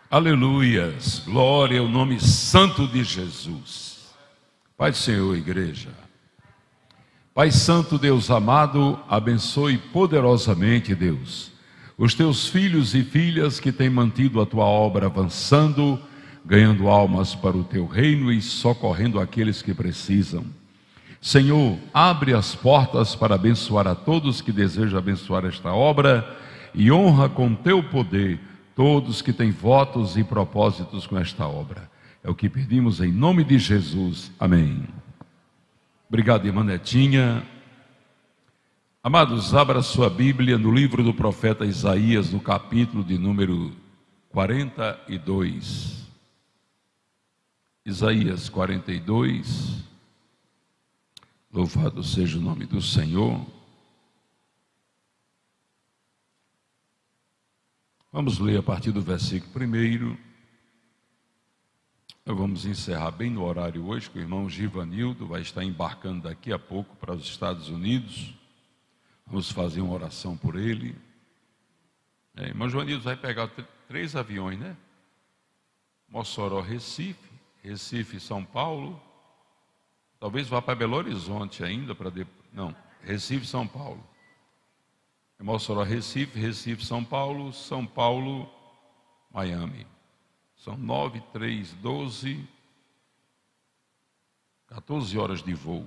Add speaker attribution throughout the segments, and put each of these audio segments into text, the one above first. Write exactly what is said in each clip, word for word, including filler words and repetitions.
Speaker 1: Aleluias, glória ao nome santo de Jesus. Pai do Senhor, igreja. Pai santo, Deus amado, abençoe poderosamente, Deus, os teus filhos e filhas que têm mantido a tua obra avançando, ganhando almas para o teu reino e socorrendo aqueles que precisam. Senhor, abre as portas para abençoar a todos que desejam abençoar esta obra e honra com teu poder todos que têm votos e propósitos com esta obra. É o que pedimos em nome de Jesus. Amém. Obrigado, irmã Netinha. Amados, abra sua Bíblia no livro do profeta Isaías, no capítulo de número quarenta e dois. Isaías quarenta e dois. Louvado seja o nome do Senhor. Vamos ler a partir do versículo primeiro. Vamos encerrar bem no horário hoje, que o irmão Givanildo vai estar embarcando daqui a pouco para os Estados Unidos. Vamos fazer uma oração por ele. É, irmão Givanildo vai pegar três aviões, né? Mossoró, Recife, Recife, São Paulo. Talvez vá para Belo Horizonte ainda, para depois. Não, Recife, São Paulo. Mossoró, Recife, Recife, São Paulo, São Paulo, Miami. São nove, três, doze, quatorze horas de voo.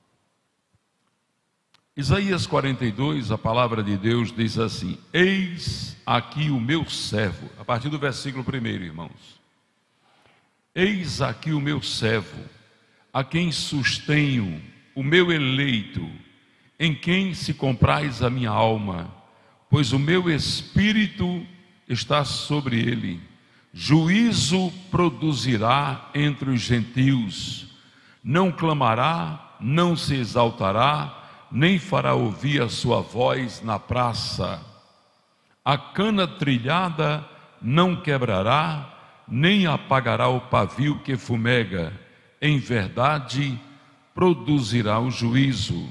Speaker 1: Isaías quarenta e dois, a palavra de Deus diz assim: eis aqui o meu servo, a partir do versículo primeiro, irmãos. Eis aqui o meu servo, a quem sustenho, o meu eleito, em quem se compraz a minha alma, pois o meu espírito está sobre ele. Juízo produzirá entre os gentios, não clamará, não se exaltará, nem fará ouvir a sua voz na praça. A cana trilhada não quebrará, nem apagará o pavio que fumega. Em verdade, produzirá o juízo.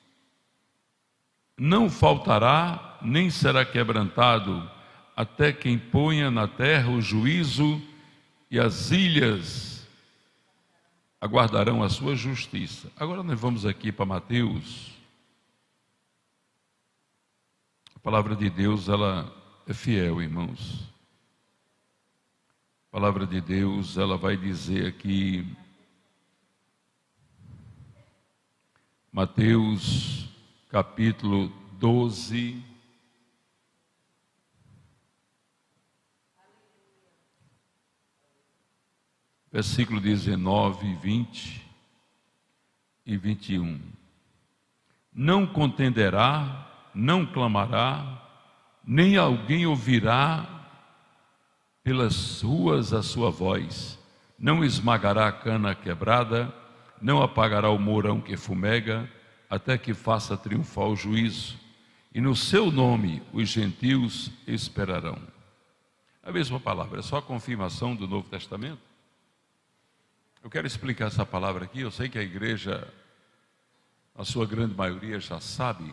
Speaker 1: Não faltará, nem será quebrantado, até quem ponha na terra o juízo, e as ilhas aguardarão a sua justiça. Agora nós vamos aqui para Mateus. A palavra de Deus, ela é fiel, irmãos. A palavra de Deus, ela vai dizer aqui, Mateus capítulo doze, versículo dezenove, vinte e vinte e um. Não contenderá, não clamará, nem alguém ouvirá pelas ruas a sua voz. Não esmagará a cana quebrada, não apagará o mourão que fumega, até que faça triunfar o juízo. E no seu nome os gentios esperarão. A mesma palavra, é só a confirmação do Novo Testamento. Eu quero explicar essa palavra aqui. Eu sei que a igreja, a sua grande maioria já sabe.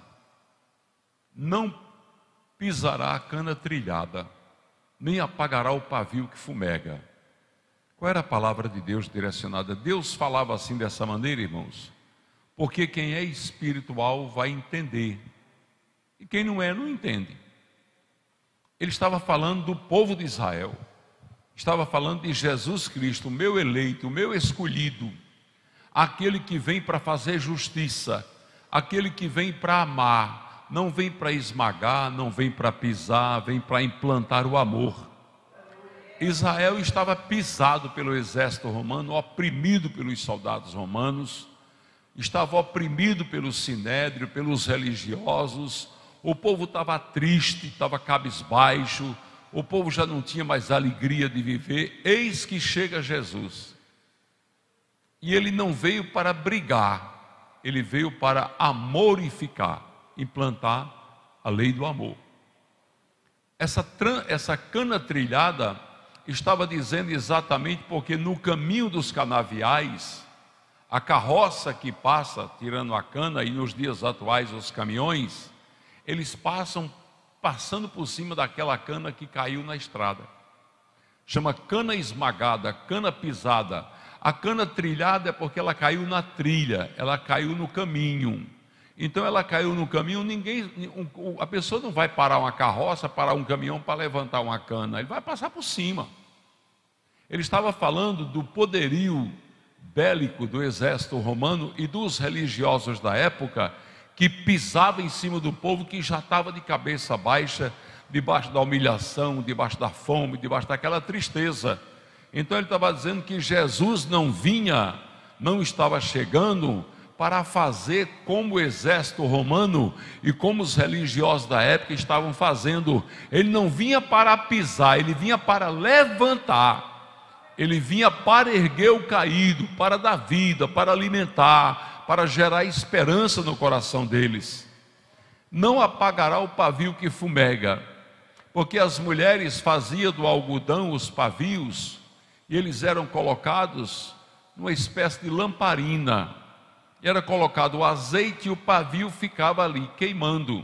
Speaker 1: Não pisará a cana trilhada, nem apagará o pavio que fumega. Qual era a palavra de Deus direcionada? Deus falava assim dessa maneira, irmãos, porque quem é espiritual vai entender, e quem não é, não entende. Ele estava falando do povo de Israel. Estava falando de Jesus Cristo, o meu eleito, o meu escolhido, aquele que vem para fazer justiça, aquele que vem para amar, não vem para esmagar, não vem para pisar, vem para implantar o amor. Israel estava pisado pelo exército romano, oprimido pelos soldados romanos, estava oprimido pelo sinédrio, pelos religiosos. O povo estava triste, estava cabisbaixo. O povo já não tinha mais alegria de viver. Eis que chega Jesus. E ele não veio para brigar, ele veio para amorificar, implantar a lei do amor. Essa, essa cana trilhada estava dizendo exatamente porque no caminho dos canaviais, a carroça que passa tirando a cana, e nos dias atuais os caminhões, eles passam passando por cima daquela cana que caiu na estrada. chama cana esmagada, cana pisada. A cana trilhada é porque ela caiu na trilha, ela caiu no caminho. Então ela caiu no caminho, ninguém, a pessoa não vai parar uma carroça, parar um caminhão para levantar uma cana, ele vai passar por cima. Ele estava falando do poderio bélico do exército romano e dos religiosos da época, que pisava em cima do povo que já estava de cabeça baixa, debaixo da humilhação, debaixo da fome, debaixo daquela tristeza. Então ele estava dizendo que Jesus não vinha, não estava chegando para fazer como o exército romano e como os religiosos da época estavam fazendo. Ele não vinha para pisar, ele vinha para levantar. Ele vinha para erguer o caído, para dar vida, para alimentar, para gerar esperança no coração deles. Não apagará o pavio que fumega, porque as mulheres faziam do algodão os pavios, e eles eram colocados numa espécie de lamparina. Era colocado o azeite e o pavio ficava ali queimando.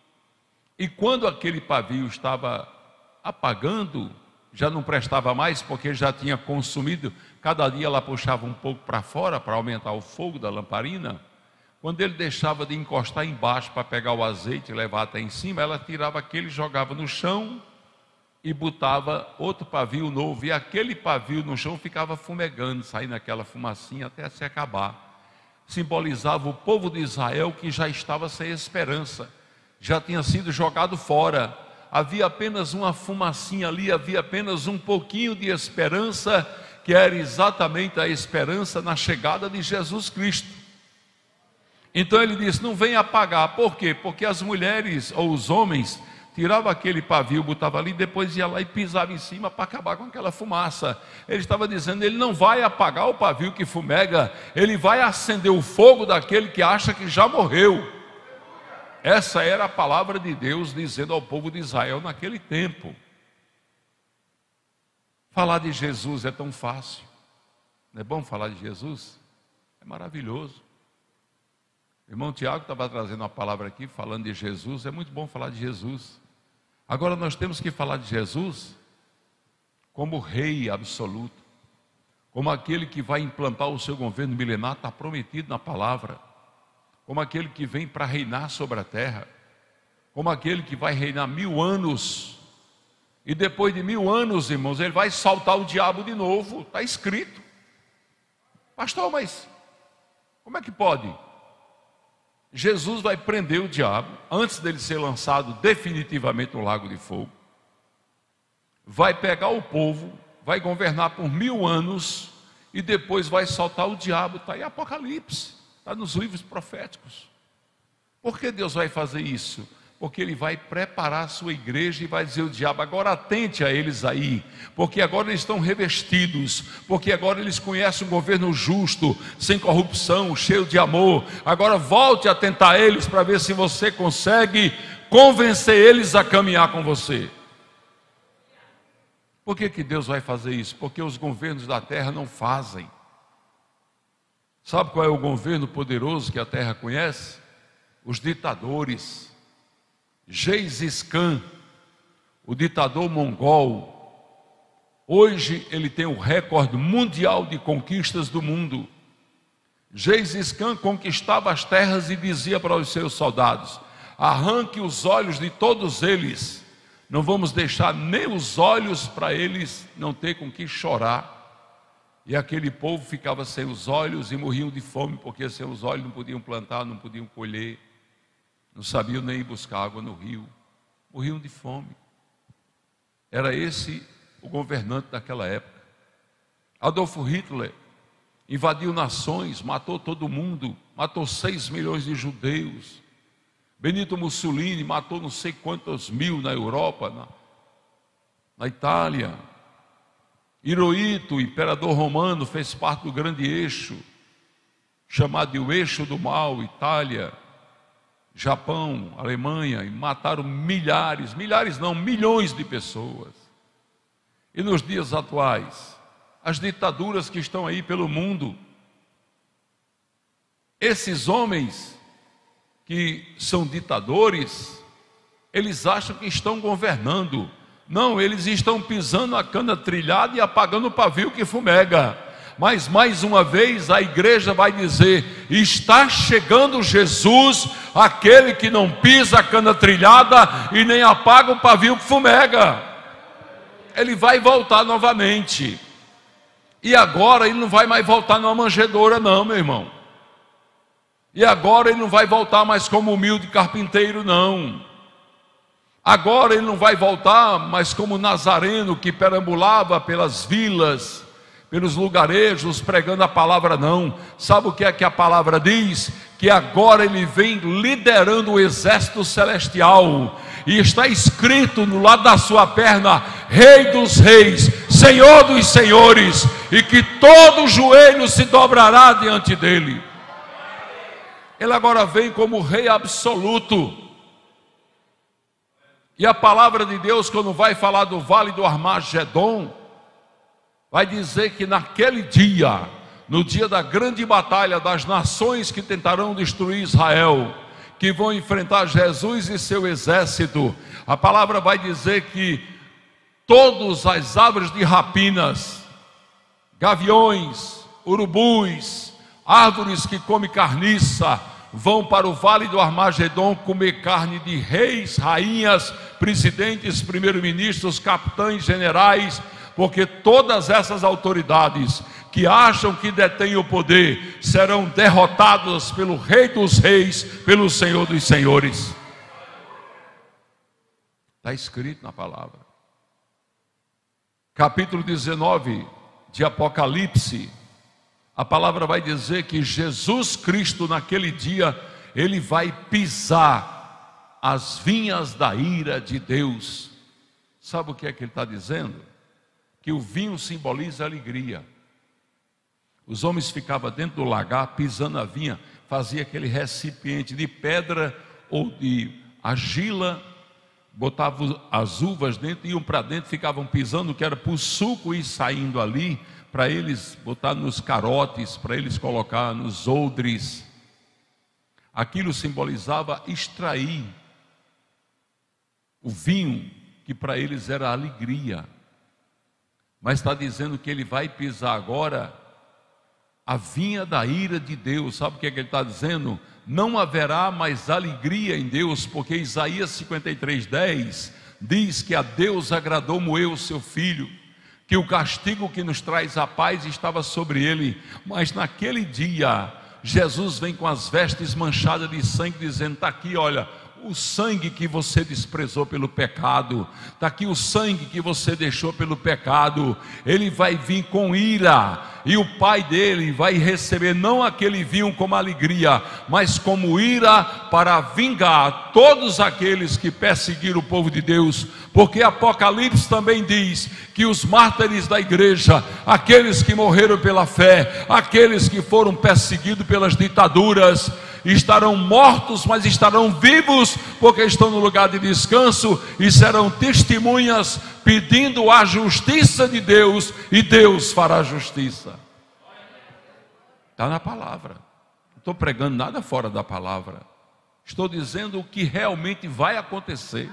Speaker 1: E quando aquele pavio estava apagando, já não prestava mais, porque já tinha consumido, cada dia ela puxava um pouco para fora para aumentar o fogo da lamparina. Quando ele deixava de encostar embaixo para pegar o azeite e levar até em cima, ela tirava aquele, jogava no chão e botava outro pavio novo, e aquele pavio no chão ficava fumegando, saindo aquela fumacinha até se acabar. Simbolizava o povo de Israel que já estava sem esperança, já tinha sido jogado fora. Havia apenas uma fumacinha ali, havia apenas um pouquinho de esperança, que era exatamente a esperança na chegada de Jesus Cristo. Então ele disse, não venha apagar. Por quê? Porque as mulheres ou os homens tiravam aquele pavio, botavam ali, depois ia lá e pisava em cima para acabar com aquela fumaça. Ele estava dizendo, ele não vai apagar o pavio que fumega, ele vai acender o fogo daquele que acha que já morreu. Essa era a palavra de Deus dizendo ao povo de Israel naquele tempo. Falar de Jesus é tão fácil. Não é bom falar de Jesus? É maravilhoso. O irmão Tiago estava trazendo uma palavra aqui, falando de Jesus. É muito bom falar de Jesus. Agora nós temos que falar de Jesus como rei absoluto, como aquele que vai implantar o seu governo milenar, está prometido na palavra, como aquele que vem para reinar sobre a terra, como aquele que vai reinar mil anos, e depois de mil anos, irmãos, ele vai soltar o diabo de novo. Está escrito. Pastor, mas como é que pode? Jesus vai prender o diabo antes dele ser lançado definitivamente no lago de fogo, vai pegar o povo, vai governar por mil anos e depois vai soltar o diabo. Está em Apocalipse, está nos livros proféticos. Por que Deus vai fazer isso? Porque Ele vai preparar a sua igreja e vai dizer ao diabo, agora atente a eles aí, porque agora eles estão revestidos, porque agora eles conhecem um governo justo, sem corrupção, cheio de amor. Agora volte a tentar eles para ver se você consegue convencer eles a caminhar com você. Por que que Deus vai fazer isso? Porque os governos da terra não fazem. Sabe qual é o governo poderoso que a terra conhece? Os ditadores. Gengis Khan, o ditador mongol, hoje ele tem o recorde mundial de conquistas do mundo. Gengis Khan conquistava as terras e dizia para os seus soldados, arranque os olhos de todos eles, não vamos deixar nem os olhos para eles não ter com que chorar. E aquele povo ficava sem os olhos e morriam de fome, porque sem os olhos não podiam plantar, não podiam colher, não sabiam nem ir buscar água no rio, morriam de fome. Era esse o governante daquela época. Adolf Hitler invadiu nações, matou todo mundo, matou seis milhões de judeus. Benito Mussolini matou não sei quantos mil na Europa, na, na Itália. Hirohito, imperador romano, fez parte do grande eixo, chamado de o eixo do mal, Itália, Japão, Alemanha, e mataram milhares, milhares não, milhões de pessoas. E nos dias atuais, as ditaduras que estão aí pelo mundo, esses homens que são ditadores, eles acham que estão governando, Não, eles estão pisando a cana trilhada e apagando o pavio que fumega. Mas mais uma vez a igreja vai dizer: está chegando Jesus, aquele que não pisa a cana trilhada e nem apaga o pavio que fumega. Ele vai voltar novamente. E agora ele não vai mais voltar numa manjedoura não, meu irmão. E agora ele não vai voltar mais como humilde carpinteiro não. Agora ele não vai voltar mais como nazareno que perambulava pelas vilas, pelos lugarejos pregando a palavra não. Sabe o que é que a palavra diz? Que agora ele vem liderando o exército celestial. E está escrito no lado da sua perna: Rei dos reis, Senhor dos senhores, e que todo joelho se dobrará diante dele. Ele agora vem como rei absoluto. E a palavra de Deus, quando vai falar do vale do Armagedon, vai dizer que naquele dia, no dia da grande batalha das nações que tentarão destruir Israel, que vão enfrentar Jesus e seu exército, a palavra vai dizer que todas as aves de rapinas, gaviões, urubus, árvores que comem carniça, vão para o vale do Armagedon comer carne de reis, rainhas, presidentes, primeiros-ministros, capitães, generais, porque todas essas autoridades que acham que detêm o poder serão derrotadas pelo Rei dos reis, pelo Senhor dos senhores. Está escrito na palavra. Capítulo dezenove de Apocalipse, a palavra vai dizer que Jesus Cristo naquele dia, ele vai pisar as vinhas da ira de Deus. Sabe o que é que ele está dizendo? Que o vinho simboliza alegria. Os homens ficavam dentro do lagar pisando a vinha, fazia aquele recipiente de pedra ou de argila, botavam as uvas dentro, iam para dentro, ficavam pisando, que era para o suco ir saindo ali, para eles botar nos carotes, para eles colocar nos odres. Aquilo simbolizava extrair o vinho, que para eles era alegria. Mas está dizendo que ele vai pisar agora a vinha da ira de Deus. Sabe o que é que ele está dizendo? Não haverá mais alegria em Deus, porque Isaías cinquenta e três, dez diz que a Deus agradou moer o seu filho, que o castigo que nos traz a paz estava sobre ele. Mas naquele dia, Jesus vem com as vestes manchadas de sangue, dizendo: está aqui, olha, o sangue que você desprezou pelo pecado, está aqui o sangue que você deixou pelo pecado. Ele vai vir com ira, e o pai dele vai receber não aquele vinho como alegria, mas como ira, para vingar todos aqueles que perseguiram o povo de Deus. Porque Apocalipse também diz que os mártires da igreja, aqueles que morreram pela fé, aqueles que foram perseguidos pelas ditaduras, estarão mortos, mas estarão vivos, porque estão no lugar de descanso e serão testemunhas pedindo a justiça de Deus, e Deus fará justiça. Está na palavra. Não estou pregando nada fora da palavra. Estou dizendo o que realmente vai acontecer.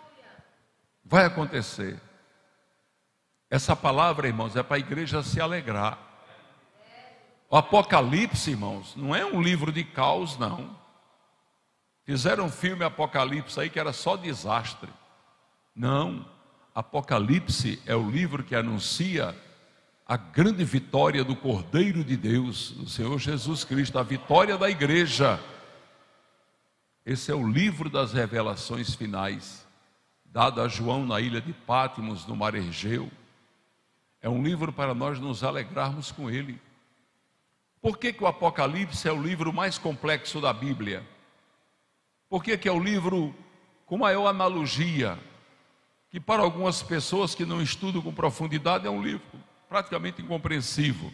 Speaker 1: Vai acontecer. Essa palavra, irmãos, é para a igreja se alegrar. O Apocalipse, irmãos, não é um livro de caos, não. Fizeram um filme Apocalipse aí que era só desastre. Não, Apocalipse é o livro que anuncia a grande vitória do Cordeiro de Deus, do Senhor Jesus Cristo, a vitória da igreja. Esse é o livro das revelações finais, dado a João na ilha de Patmos, no mar Egeu. É um livro para nós nos alegrarmos com ele. Por que que o Apocalipse é o livro mais complexo da Bíblia? Por que que é o livro com maior analogia? Que para algumas pessoas que não estudam com profundidade é um livro praticamente incompreensível.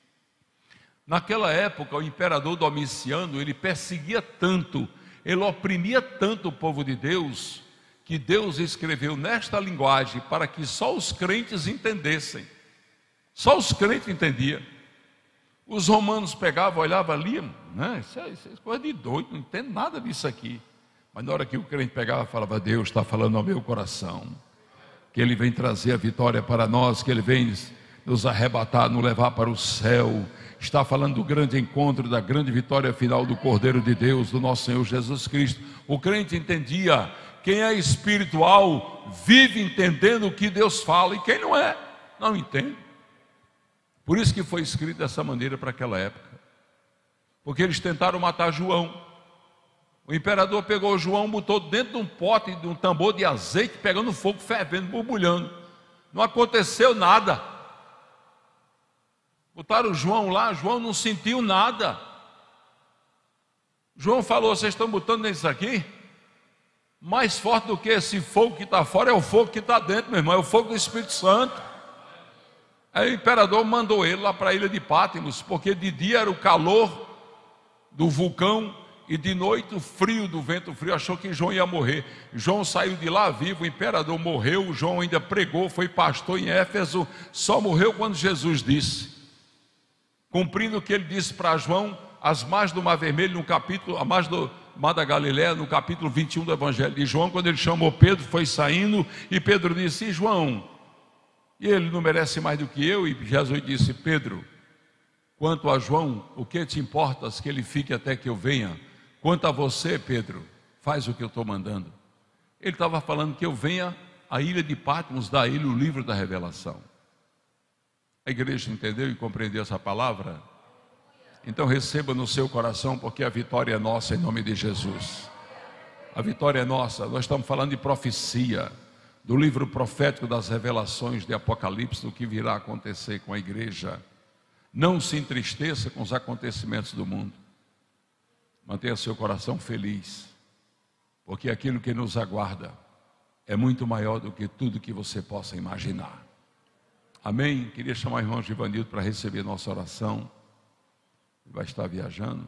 Speaker 1: Naquela época, o imperador Domiciano, ele perseguia tanto, ele oprimia tanto o povo de Deus, que Deus escreveu nesta linguagem para que só os crentes entendessem. Só os crentes entendiam. Os romanos pegavam, olhavam ali, né? Isso é, isso é coisa de doido, não entendo nada disso aqui. Mas na hora que o crente pegava, falava: Deus está falando ao meu coração. que Ele vem trazer a vitória para nós, que Ele vem nos arrebatar, nos levar para o céu. Está falando do grande encontro, da grande vitória final do Cordeiro de Deus, do nosso Senhor Jesus Cristo. O crente entendia, quem é espiritual vive entendendo o que Deus fala, e quem não é, não entende. Por isso que foi escrito dessa maneira para aquela época, porque eles tentaram matar João. O imperador pegou João, botou dentro de um pote, de um tambor de azeite, pegando fogo, fervendo, borbulhando. Não aconteceu nada. Botaram João lá, João não sentiu nada. João falou: vocês estão botando nisso aqui? Mais forte do que esse fogo que está fora é o fogo que está dentro, meu irmão, é o fogo do Espírito Santo. Aí o imperador mandou ele lá para a ilha de Patmos, porque de dia era o calor do vulcão e de noite o frio do vento frio. Achou que João ia morrer. João saiu de lá vivo, o imperador morreu, João ainda pregou, foi pastor em Éfeso, só morreu quando Jesus disse, cumprindo o que ele disse para João, às margens do Mar Vermelho, no capítulo, à margem do Mar da Galileia, no capítulo vinte e um do Evangelho de João, quando ele chamou Pedro, foi saindo, e Pedro disse: e João, e ele não merece mais do que eu? E Jesus disse: Pedro, quanto a João, o que te importas que ele fique até que eu venha? Quanto a você, Pedro, faz o que eu estou mandando. Ele estava falando que eu venha à ilha de Patmos, dar a ele o livro da revelação. A igreja entendeu e compreendeu essa palavra? Então receba no seu coração, porque a vitória é nossa em nome de Jesus. A vitória é nossa. Nós estamos falando de profecia, do livro profético das revelações de Apocalipse, do que virá acontecer com a igreja. Não se entristeça com os acontecimentos do mundo. Mantenha seu coração feliz, porque aquilo que nos aguarda é muito maior do que tudo que você possa imaginar. Amém? Queria chamar o irmão Givanildo para receber nossa oração. Ele vai estar viajando.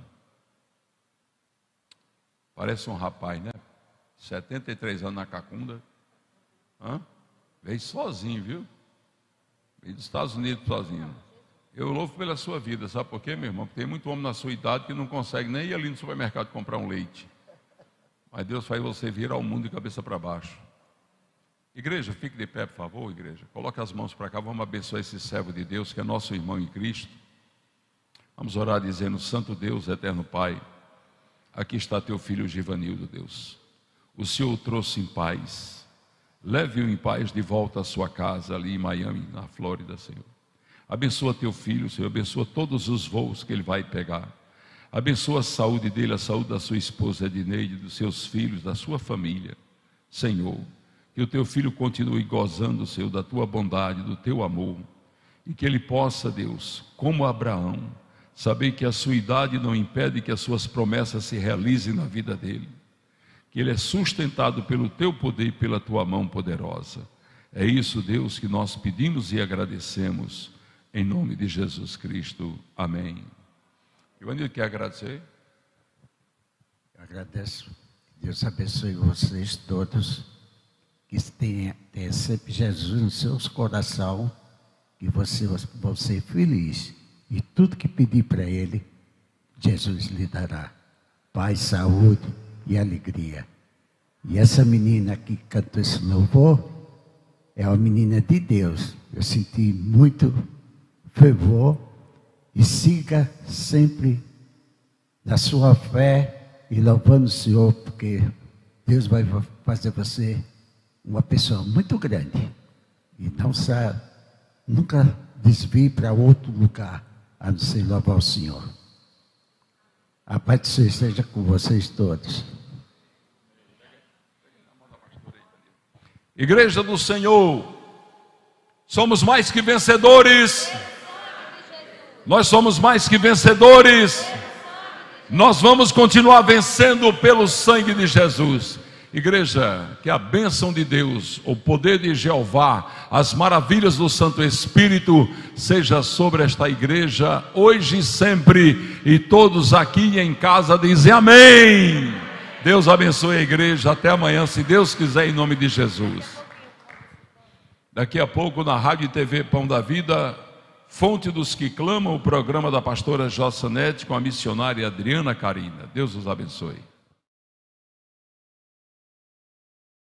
Speaker 1: Parece um rapaz, né? setenta e três anos na Cacunda. Hã? Veio sozinho, viu? Veio dos Estados Unidos sozinho. Eu louvo pela sua vida, sabe por quê, meu irmão? Porque tem muito homem na sua idade que não consegue nem ir ali no supermercado comprar um leite. Mas Deus faz você vir ao mundo de cabeça para baixo. Igreja, fique de pé, por favor, igreja. Coloque as mãos para cá, vamos abençoar esse servo de Deus, que é nosso irmão em Cristo. Vamos orar dizendo: Santo Deus, eterno Pai, aqui está teu filho Givanildo, Deus. O Senhor o trouxe em paz. Leve-o em paz de volta à sua casa, ali em Miami, na Flórida, Senhor. Abençoa teu filho, Senhor, abençoa todos os voos que ele vai pegar. Abençoa a saúde dele, a saúde da sua esposa Edneide, dos seus filhos, da sua família. Senhor, que o teu filho continue gozando, Senhor, da tua bondade, do teu amor. E que ele possa, Deus, como Abraão, saber que a sua idade não impede que as suas promessas se realizem na vida dele. Que ele é sustentado pelo teu poder e pela tua mão poderosa. É isso, Deus, que nós pedimos e agradecemos. Em nome de Jesus Cristo. Amém. Givanildo, quer agradecer?
Speaker 2: Eu agradeço. Deus abençoe vocês todos. Que tenha, tenha sempre Jesus no seu coração. Que você vão ser felizes. E tudo que pedir para Ele, Jesus lhe dará. Paz, saúde e alegria. E essa menina que cantou esse louvor é uma menina de Deus. Eu senti muito fervor, e siga sempre na sua fé e louvando o Senhor, porque Deus vai fazer você uma pessoa muito grande. E não saia, nunca desvie para outro lugar, a não ser louvar o Senhor. A paz do Senhor esteja com vocês todos.
Speaker 1: Igreja do Senhor, somos mais que vencedores. Nós somos mais que vencedores. Nós vamos continuar vencendo pelo sangue de Jesus. Igreja, que a bênção de Deus, o poder de Jeová, as maravilhas do Santo Espírito seja sobre esta igreja hoje e sempre. E todos aqui em casa dizem amém. Deus abençoe a igreja. Até amanhã, se Deus quiser, em nome de Jesus. Daqui a pouco na Rádio e T V Pão da Vida, Fonte dos que Clamam, o programa da pastora Jossanete com a missionária Adriana Carina. Deus os abençoe.